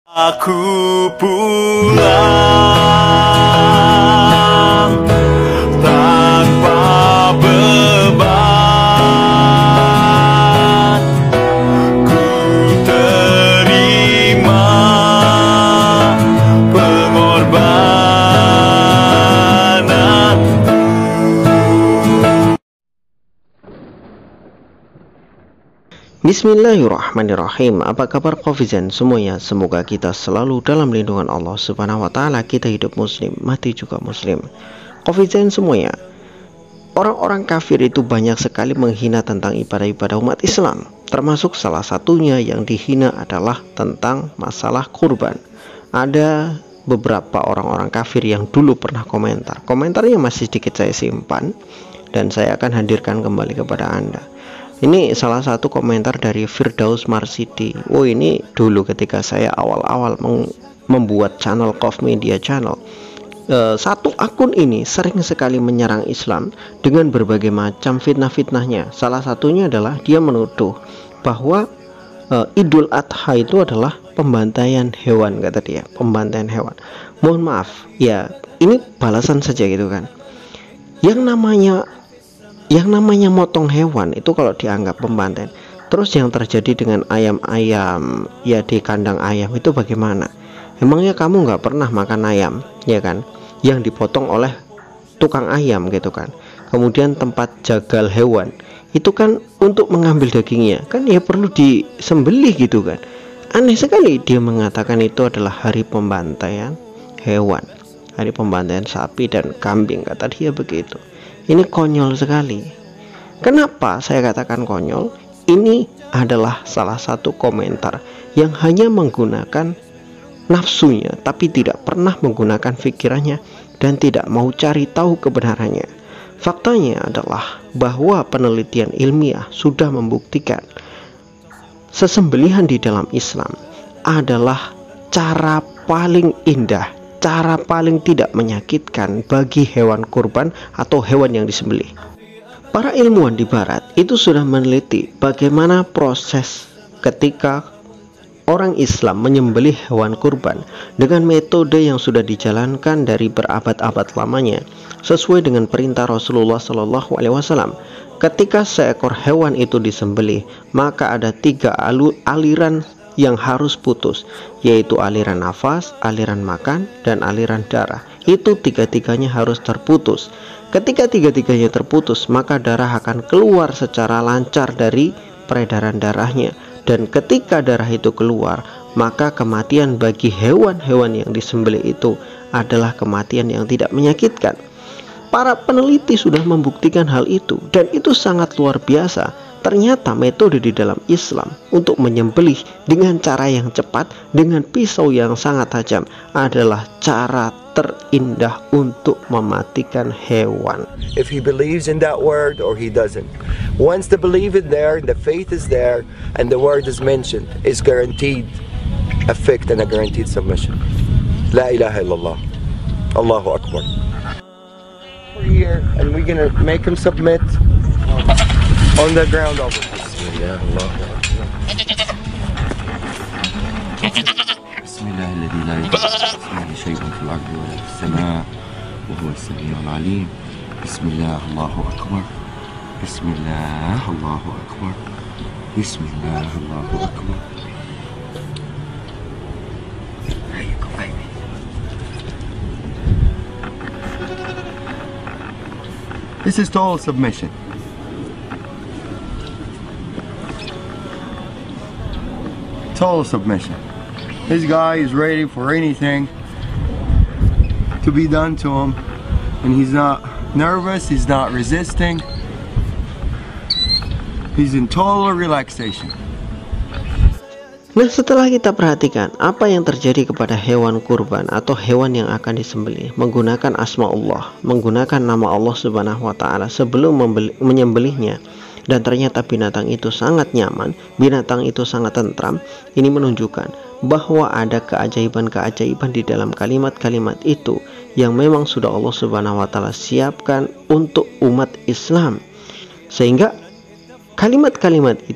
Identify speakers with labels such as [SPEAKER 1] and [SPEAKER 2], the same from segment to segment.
[SPEAKER 1] Aku pulang tanpa beban, ku terima pengorbanan.
[SPEAKER 2] Bismillahirrahmanirrahim. Apa kabar Qofizan semuanya? Semoga kita selalu dalam lindungan Allah Subhanahu wa taala. Kita hidup muslim, mati juga muslim. Qofizan semuanya, orang-orang kafir itu banyak sekali menghina tentang ibadah-ibadah umat Islam. Termasuk salah satunya yang dihina adalah tentang masalah kurban. Ada beberapa orang-orang kafir yang dulu pernah komentar. Komentarnya masih sedikit saya simpan dan saya akan hadirkan kembali kepada Anda. Ini salah satu komentar dari Firdaus Marsidi. Oh, ini dulu ketika saya awal-awal membuat channel Qof Media Channel. Satu akun ini sering sekali menyerang Islam dengan berbagai macam fitnah-fitnahnya. Salah satunya adalah dia menuduh bahwa Idul Adha itu adalah pembantaian hewan, kata dia, pembantaian hewan. Mohon maaf, ya ini balasan saja gitu kan. Yang namanya motong hewan itu kalau dianggap pembantaian, terus yang terjadi dengan ayam-ayam ya di kandang ayam itu bagaimana? Emangnya kamu nggak pernah makan ayam, ya kan? Yang dipotong oleh tukang ayam gitu kan. Kemudian tempat jagal hewan itu kan untuk mengambil dagingnya kan ya perlu disembelih gitu kan. Aneh sekali dia mengatakan itu adalah hari pembantaian hewan, hari pembantaian sapi dan kambing, kata dia begitu. Ini konyol sekali. Kenapa saya katakan konyol? Ini adalah salah satu komentar yang hanya menggunakan nafsunya, tapi tidak pernah menggunakan pikirannya dan tidak mau cari tahu kebenarannya. Faktanya adalah bahwa penelitian ilmiah sudah membuktikan sesembelihan di dalam Islam adalah cara paling indah, cara paling tidak menyakitkan bagi hewan kurban atau hewan yang disembelih. Para ilmuwan di barat itu sudah meneliti bagaimana proses ketika orang Islam menyembelih hewan kurban dengan metode yang sudah dijalankan dari berabad-abad lamanya sesuai dengan perintah Rasulullah SAW. Ketika seekor hewan itu disembelih, maka ada 3 aliran yang harus putus, yaitu aliran nafas, aliran makan, dan aliran darah. Itu tiga-tiganya harus terputus. Ketika tiga-tiganya terputus, maka darah akan keluar secara lancar dari peredaran darahnya. Dan ketika darah itu keluar, maka kematian bagi hewan-hewan yang disembelih itu adalah kematian yang tidak menyakitkan. Para peneliti sudah membuktikan hal itu, dan itu sangat luar biasa. Ternyata metode di dalam Islam untuk menyembelih dengan cara yang cepat, dengan pisau yang sangat tajam, adalah cara terindah untuk mematikan hewan.
[SPEAKER 3] If he believes in that word or he doesn't. Once the belief is there, the faith is there, and the word is mentioned, is guaranteed effect and a guaranteed submission. La ilaha illallah. Allahu Akbar. We're here and we're gonna make him submit on the ground over. Bismillah, Allahu Akbar.
[SPEAKER 4] Bismillah alladhi la yadurru shay'un fil ardi wa la fis samaa wa huwa as-sami'ul 'alim. Bismillah, Allahu Akbar. Bismillah, Allahu Akbar. Bismillah, Allahu Akbar. This is total submission. Total submission. This guy is ready for anything to be done to him, and he's not nervous, he's not resisting, he's in total relaxation.
[SPEAKER 2] Nah, setelah kita perhatikan apa yang terjadi kepada hewan kurban atau hewan yang akan disembelih menggunakan asma Allah, menggunakan nama Allah Subhanahu wa taala sebelum menyembelihnya, dan ternyata binatang itu sangat nyaman, binatang itu sangat tentram, ini menunjukkan bahwa ada keajaiban-keajaiban di dalam kalimat-kalimat itu yang memang sudah Allah Subhanahu wa taala siapkan untuk umat Islam. Sehingga kalimat-kalimat itu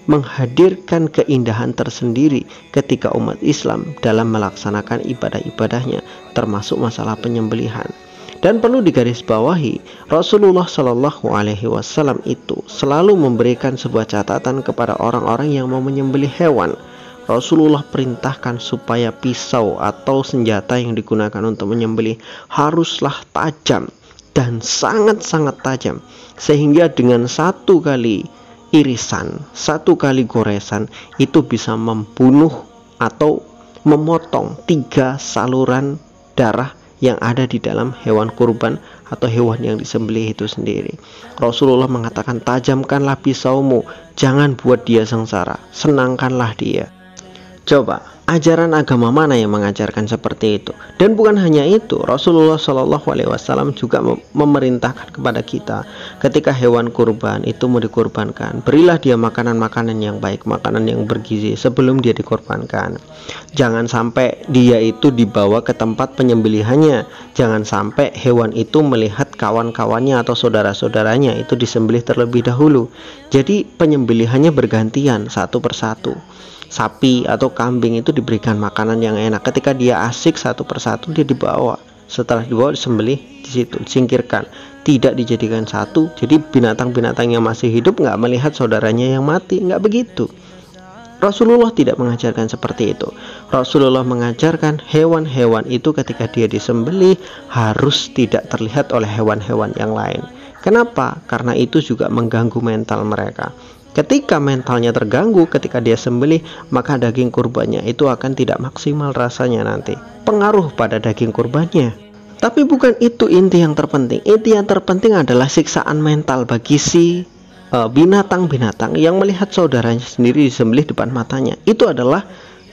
[SPEAKER 2] menghadirkan keindahan tersendiri ketika umat Islam dalam melaksanakan ibadah-ibadahnya, termasuk masalah penyembelihan. Dan perlu digarisbawahi, Rasulullah Shallallahu Alaihi Wasallam itu selalu memberikan sebuah catatan kepada orang-orang yang mau menyembelih hewan. Rasulullah perintahkan supaya pisau atau senjata yang digunakan untuk menyembelih haruslah tajam dan sangat-sangat tajam, sehingga dengan satu kali irisan, satu kali goresan itu bisa membunuh atau memotong 3 saluran darah yang ada di dalam hewan kurban atau hewan yang disembelih itu sendiri. Rasulullah mengatakan, tajamkanlah pisaumu, jangan buat dia sengsara, senangkanlah dia. Coba, ajaran agama mana yang mengajarkan seperti itu? Dan bukan hanya itu, Rasulullah Shallallahu Alaihi Wasallam juga memerintahkan kepada kita, ketika hewan kurban itu mau dikurbankan, berilah dia makanan-makanan yang baik, makanan yang bergizi sebelum dia dikurbankan. Jangan sampai dia itu dibawa ke tempat penyembelihannya. Jangan sampai hewan itu melihat kawan-kawannya atau saudara-saudaranya itu disembelih terlebih dahulu. Jadi penyembelihannya bergantian satu persatu. Sapi atau kambing itu diberikan makanan yang enak. Ketika dia asik satu persatu dia dibawa. Setelah dibawa disembelih di situ, disingkirkan, tidak dijadikan satu. Jadi binatang-binatang yang masih hidup nggak melihat saudaranya yang mati, nggak begitu. Rasulullah tidak mengajarkan seperti itu. Rasulullah mengajarkan hewan-hewan itu ketika dia disembelih harus tidak terlihat oleh hewan-hewan yang lain. Kenapa? Karena itu juga mengganggu mental mereka. Ketika mentalnya terganggu ketika dia sembelih, maka daging kurbannya itu akan tidak maksimal rasanya nanti. Pengaruh pada daging kurbannya. Tapi bukan itu inti yang terpenting. Inti yang terpenting adalah siksaan mental bagi si binatang-binatang yang melihat saudaranya sendiri disembelih depan matanya. Itu adalah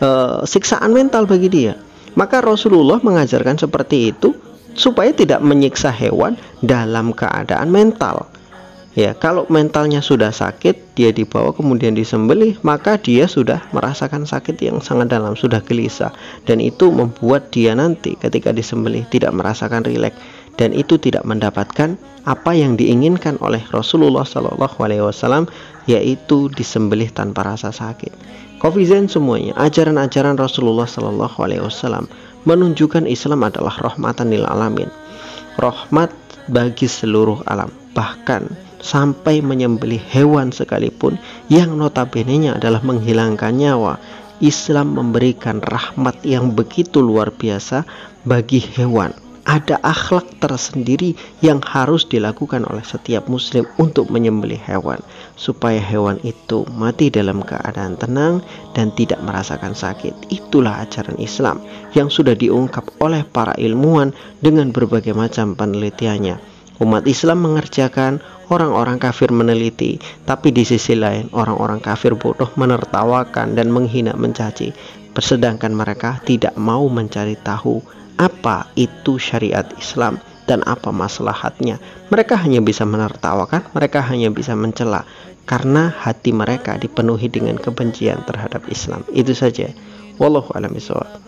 [SPEAKER 2] siksaan mental bagi dia. Maka Rasulullah mengajarkan seperti itu supaya tidak menyiksa hewan dalam keadaan mental. Ya, kalau mentalnya sudah sakit, dia dibawa kemudian disembelih, maka dia sudah merasakan sakit yang sangat dalam, sudah gelisah, dan itu membuat dia nanti ketika disembelih tidak merasakan rileks, dan itu tidak mendapatkan apa yang diinginkan oleh Rasulullah Shallallahu Alaihi Wasallam, yaitu disembelih tanpa rasa sakit. Kofizen semuanya, ajaran-ajaran Rasulullah Shallallahu Alaihi Wasallam menunjukkan Islam adalah rahmatan lil alamin, rahmat bagi seluruh alam, bahkan sampai menyembelih hewan sekalipun yang notabene-nya adalah menghilangkan nyawa. Islam memberikan rahmat yang begitu luar biasa bagi hewan. Ada akhlak tersendiri yang harus dilakukan oleh setiap muslim untuk menyembelih hewan, supaya hewan itu mati dalam keadaan tenang dan tidak merasakan sakit. Itulah ajaran Islam yang sudah diungkap oleh para ilmuwan dengan berbagai macam penelitiannya. Umat Islam mengerjakan, orang-orang kafir meneliti, tapi di sisi lain orang-orang kafir bodoh menertawakan dan menghina, mencaci. Sedangkan mereka tidak mau mencari tahu apa itu syariat Islam dan apa maslahatnya. Mereka hanya bisa menertawakan, mereka hanya bisa mencela, karena hati mereka dipenuhi dengan kebencian terhadap Islam. Itu saja. Wallahu a'lam bishawab.